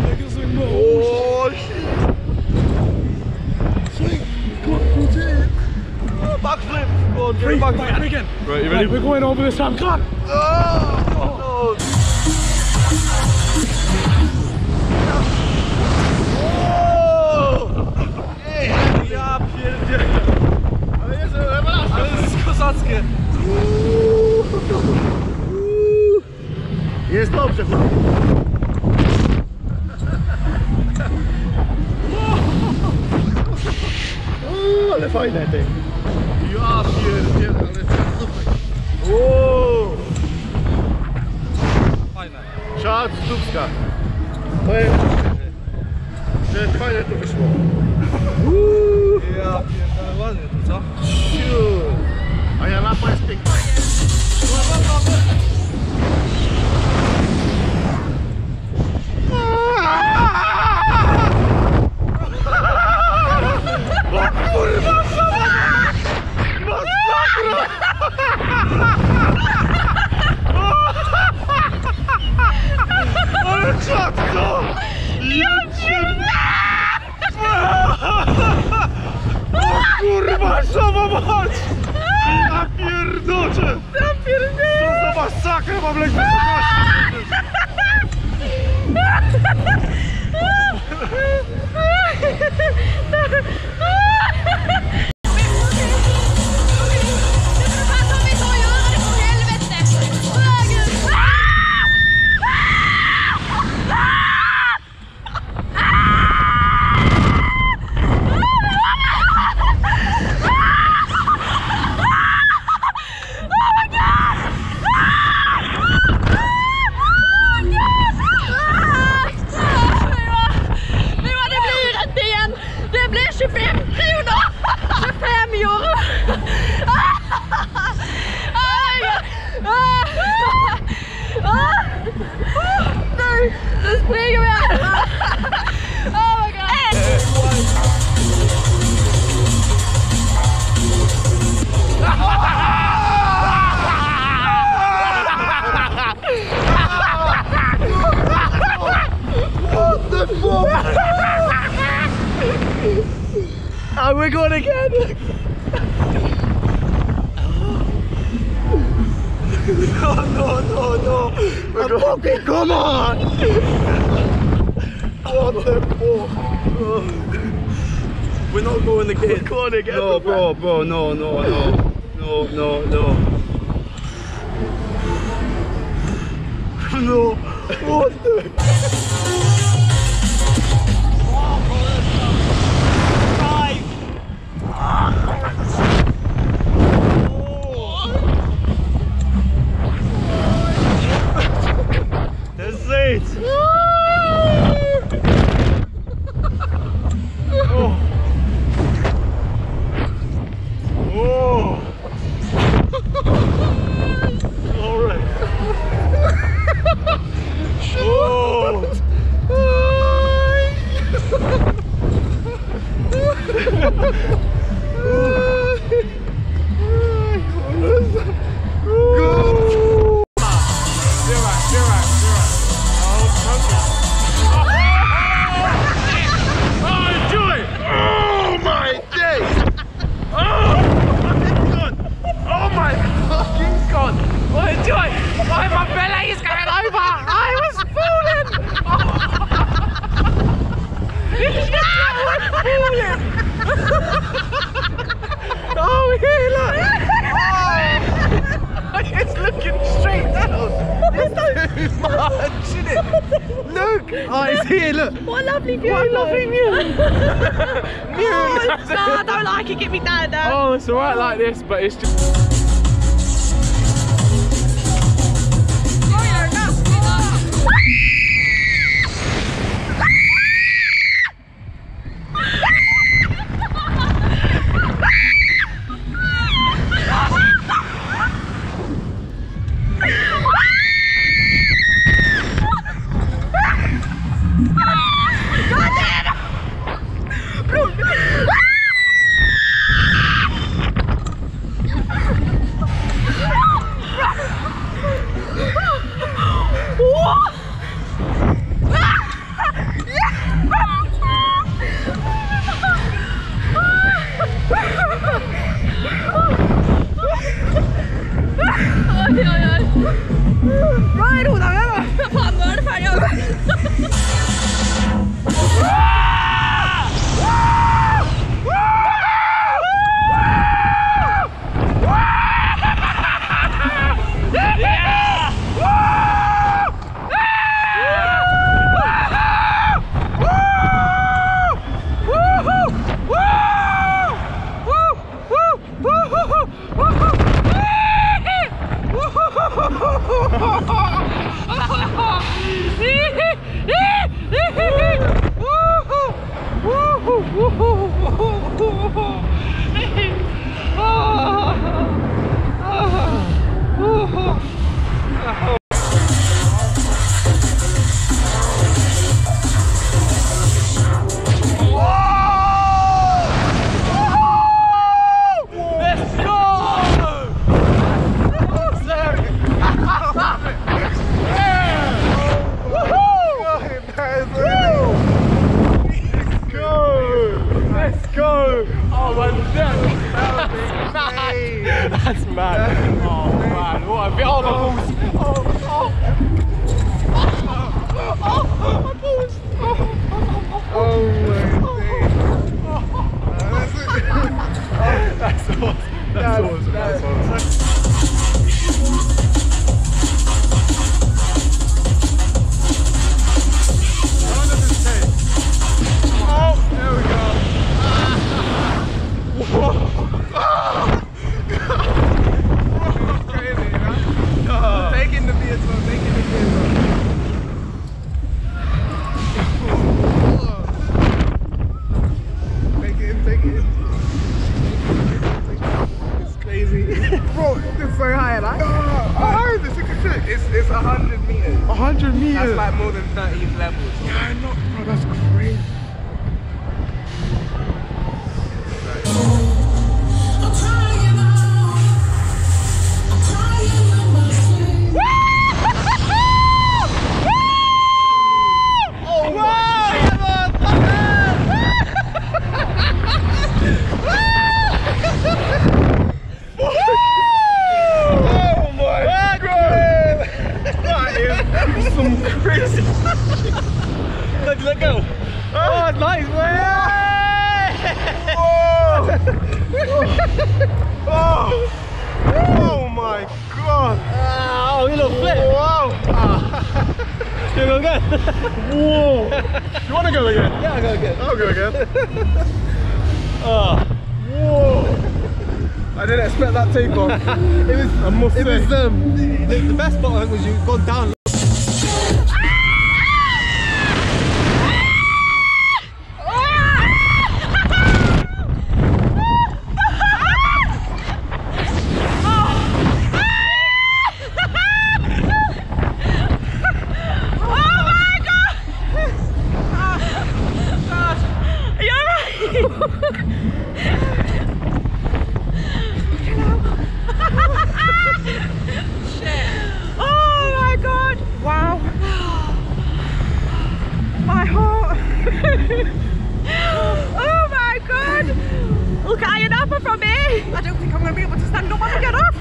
Oh shit! Swing! Come on, rotate! Backflip! Go on, get a backflip again! Right, you ready? We're going over this time, come on! Oh! Ja pierdzielę! Ale jest kozackie! Jest dobrze, chłopie! Ale fajne ty! Ja pierdzielę, ale super! Fajne! Czad z dubska! Powiem, że fajne to wyszło! Ja pierdolę, ładnie to, co? Ayia Napa jest piękna. O kurwa, masakra! Ale czapko! Ja o kurwa, sama mać! Ja pierdoczę! Ja pierdoczę! Co za masakra, mam leć wysokości! Oh, we're going again! No! Okay, come on! What the fuck? We're not going again. We're going again. No, bro, no. No, what the? Look! Oh, it's here, look! What a lovely view! What a lovely view! Oh, I don't like it, get me down now! Oh, it's alright like this, but it's just... go! Oh my God! That's mad! Oh man, what a bit! Oh my balls! My balls! Oh my days! That's awesome! That's awesome! That's awesome! It's 100 meters. 100 meters? That's like more than 13 levels. Yeah, I know, bro, that's crazy. Some crazy shit. Let go. Oh, it's nice, man. Oh. Oh my God. Oh, you little flip. Wow. You go again? Whoa. You want to go again? Yeah, I'll go again. I'll go again. Oh. Whoa. I didn't expect that take off. It was, I must say. It was the best part was you've gone down. Oh my God! Look at Ayia Napa from me! I don't think I'm going to be able to stand up when I get up!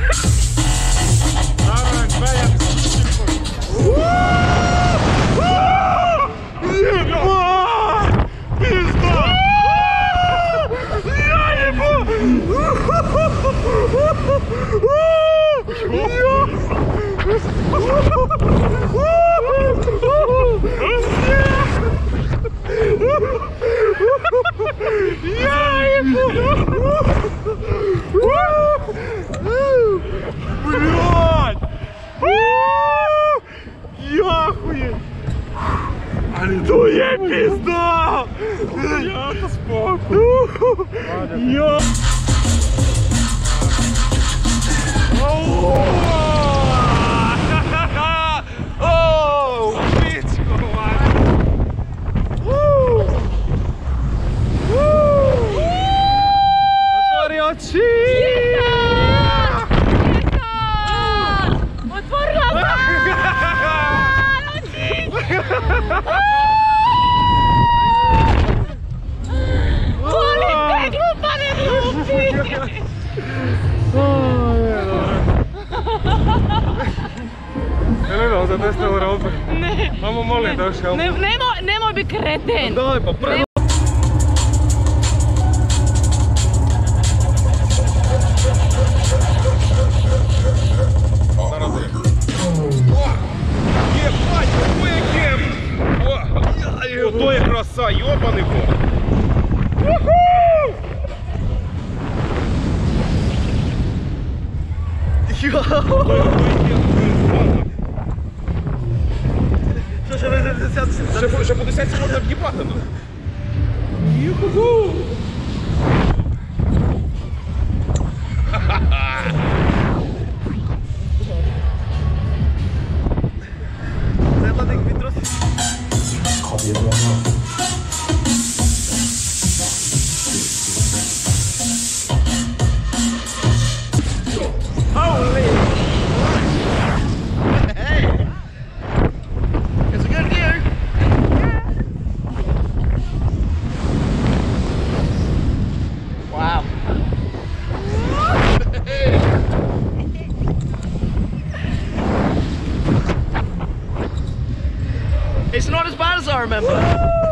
To je pizda! Jako spoko! Ja! Otvori oči! Otvorila sam! Oči! Za 10 eura opet. Ne. Mamo molim da još helpu. Nemoj bi kreten. Daj pa prvo. Ебать, какой кем! То я краса, ёбаный бог! Ще 50 секунд в'їбати. Юху! remember.